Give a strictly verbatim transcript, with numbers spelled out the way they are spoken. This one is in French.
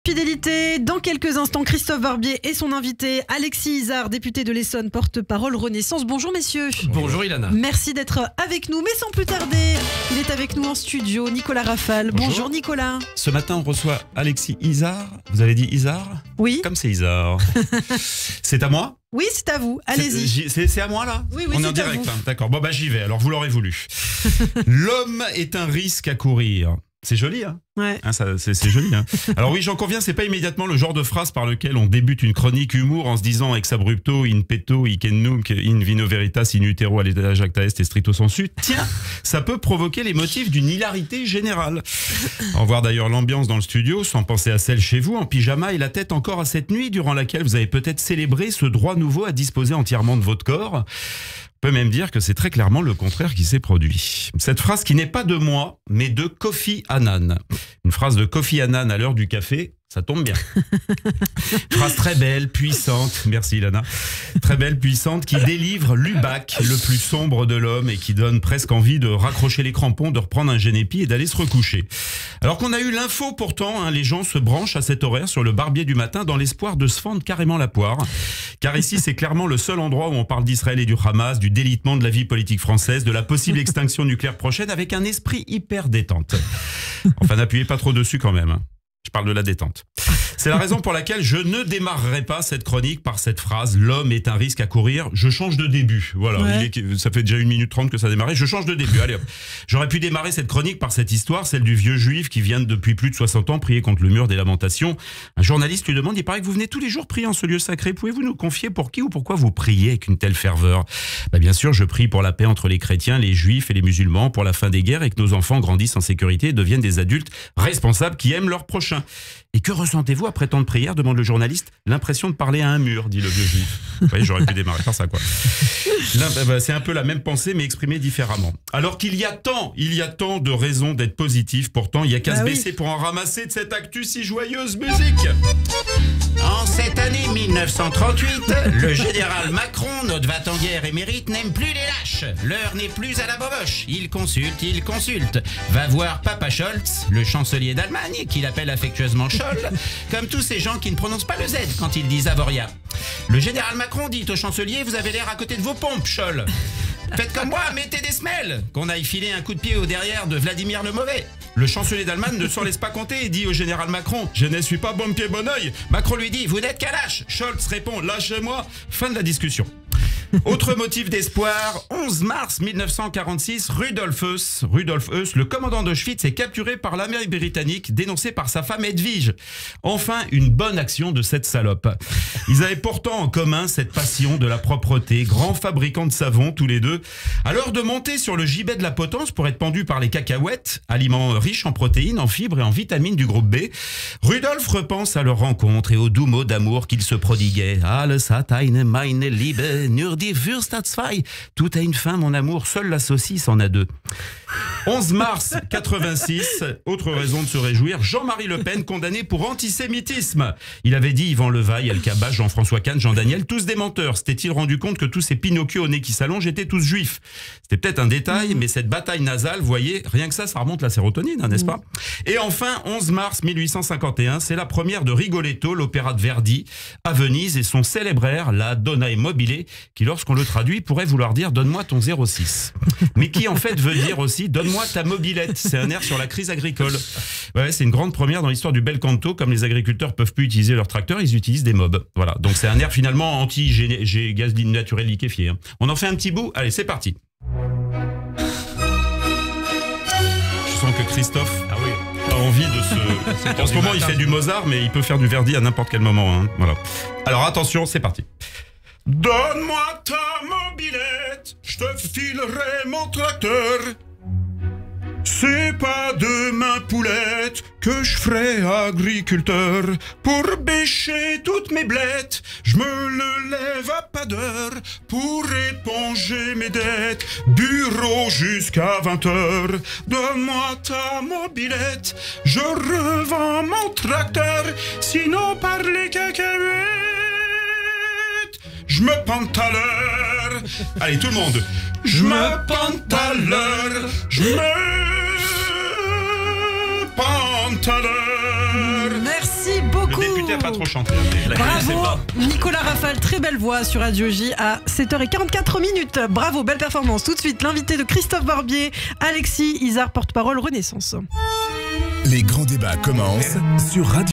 Fidélité, dans quelques instants, Christophe Barbier et son invité Alexis Izard, député de l'Essonne, porte-parole Renaissance. Bonjour messieurs. Bonjour Ilana. Merci d'être avec nous, mais sans plus tarder, il est avec nous en studio, Nicolas Rafal. Bonjour, Bonjour Nicolas. Ce matin, on reçoit Alexis Izard. Vous avez dit Izard ? Oui. Comme c'est Izard. C'est à moi ? Oui, c'est à vous, allez-y. C'est à moi là ? Oui, oui, on est en c'est direct, à hein. D'accord. Bon bah j'y vais, alors vous l'aurez voulu. L'homme est un risque à courir. C'est joli, hein, ouais. hein c'est joli. Hein. Alors oui, j'en conviens, c'est pas immédiatement le genre de phrase par lequel on débute une chronique humour en se disant ex abrupto, in petto, hic et nunc, in vino veritas, in utero, aleda jacta est et stricto sensu. Tiens, ça peut provoquer les motifs d'une hilarité générale. Au revoir d'ailleurs l'ambiance dans le studio, sans penser à celle chez vous, en pyjama et la tête encore à cette nuit durant laquelle vous avez peut-être célébré ce droit nouveau à disposer entièrement de votre corps. On peut même dire que c'est très clairement le contraire qui s'est produit. Cette phrase qui n'est pas de moi, mais de Kofi Annan. Une phrase de Kofi Annan à l'heure du café, ça tombe bien. Phrase très belle, puissante, merci Ilana, très belle, puissante, qui délivre l'U B A C, le plus sombre de l'homme, et qui donne presque envie de raccrocher les crampons, de reprendre un génépi et d'aller se recoucher. Alors qu'on a eu l'info pourtant, hein, les gens se branchent à cet horaire sur le Barbier du matin dans l'espoir de se fendre carrément la poire. Car ici, c'est clairement le seul endroit où on parle d'Israël et du Hamas, du délitement de la vie politique française, de la possible extinction nucléaire prochaine, avec un esprit hyper détente. Enfin, n'appuyez pas trop dessus quand même. Je parle de la détente. C'est la raison pour laquelle je ne démarrerai pas cette chronique par cette phrase « L'homme est un risque à courir ». Je change de début. Voilà, ouais. il est, ça fait déjà une minute trente que ça a démarré. Je change de début. Allez hop. J'aurais pu démarrer cette chronique par cette histoire, celle du vieux juif qui vient depuis plus de soixante ans prier contre le mur des lamentations. Un journaliste lui demande, il paraît que vous venez tous les jours prier en ce lieu sacré. Pouvez-vous nous confier pour qui ou pourquoi vous priez avec une telle ferveur ? Bah, bien sûr, je prie pour la paix entre les chrétiens, les juifs et les musulmans, pour la fin des guerres et que nos enfants grandissent en sécurité et deviennent des adultes responsables qui aiment leurs prochains. Et que ressentez-vous après tant de prières ? Demande le journaliste. L'impression de parler à un mur, dit le vieux juif. Vous voyez, j'aurais pu démarrer par ça, quoi. Là, bah, c'est un peu la même pensée, mais exprimée différemment. Alors qu'il y a tant, il y a tant de raisons d'être positif, pourtant, il n'y a qu'à bah se oui. baisser pour en ramasser de cette actu si joyeuse musique. En cette année mille neuf cent trente-huit, le général Macron, notre va-t-en-guerre émérite, n'aime plus les lâches. L'heure n'est plus à la boboche. Il consulte, il consulte. Va voir Papa Scholz, le chancelier d'Allemagne, qu'il appelle affectueusement Scholz, comme tous ces gens qui ne prononcent pas le Z quand ils disent Avoria. Le général Macron dit au chancelier, vous avez l'air à côté de vos pompes, Scholz. Faites comme moi, mettez des semelles. Qu'on aille filer un coup de pied au derrière de Vladimir le Mauvais. Le chancelier d'Allemagne ne s'en laisse pas compter et dit au général Macron, je ne suis pas bon pied bon oeil. Macron lui dit, vous n'êtes qu'un lâche. Scholz répond, lâchez-moi. Fin de la discussion. Autre motif d'espoir, onze mars mille neuf cent quarante-six, Rudolf Heuss, Rudolf Heuss, le commandant d'Auschwitz, est capturé par l'armée britannique, dénoncé par sa femme Edwige. Enfin, une bonne action de cette salope. Ils avaient pourtant en commun cette passion de la propreté, grands fabricants de savon tous les deux. À l'heure de monter sur le gibet de la potence pour être pendu par les cacahuètes, aliments riches en protéines, en fibres et en vitamines du groupe B, Rudolf repense à leur rencontre et aux doux mots d'amour qu'ils se prodiguaient. Alles hat eine meine Liebe, nur die Wurst hat zwei. Tout a une fin, mon amour, seule la saucisse en a deux. onze mars quatre-vingt-six, autre raison de se réjouir, Jean-Marie Le Pen condamné pour antisémitisme. Il avait dit Yvan Levaille, El Kabach, Jean-François Kahn, Jean Daniel, tous des menteurs. S'était-il rendu compte que tous ces Pinocchio au nez qui s'allongent étaient tous juifs? C'était peut-être un détail, mais cette bataille nasale, vous voyez, rien que ça, ça remonte la sérotonine, hein, n'est-ce pas? Et enfin, onze mars mille huit cent cinquante et un, c'est la première de Rigoletto, l'opéra de Verdi, à Venise, et son célèbre air, la Donna e Mobile, qui lorsqu'on le traduit pourrait vouloir dire « donne-moi ton zéro six ». Mais qui en fait veut dire aussi « donne-moi ta mobilette ». C'est un air sur la crise agricole. Ouais, c'est une grande première dans l'histoire du bel canto. Comme les agriculteurs peuvent plus utiliser leurs tracteurs, ils utilisent des mobs. Voilà, donc c'est un air finalement anti-gaz naturel liquéfié. Hein. On en fait un petit bout. Allez, c'est parti. Je sens que Christophe ah oui. a envie de se... En ce moment, il fait du Mozart, mais il peut faire du Verdi à n'importe quel moment. Hein. Voilà. Alors attention, c'est parti. Donne-moi ta mobilette, je te filerai mon tracteur. C'est pas de ma poulette que je ferai agriculteur. Pour bêcher toutes mes blettes, je me le lève à pas d'heure pour éponger mes dettes. Bureau jusqu'à vingt heures. Donne-moi ta mobilette, je revends mon tracteur. Sinon par les cacahuètes, je me pente à l'heure. Allez, tout le monde. Je me pente à l'heure. Je me pente à l'heure. Merci beaucoup. beaucoup. Le député a pas trop chanté. Je la connaissais Bravo pas. Nicolas Rafale, très belle voix sur Radio J à sept heures quarante-quatre minutes. Bravo, belle performance. Tout de suite, l'invité de Christophe Barbier, Alexis Isard, porte-parole Renaissance. Les grands débats commencent sur Radio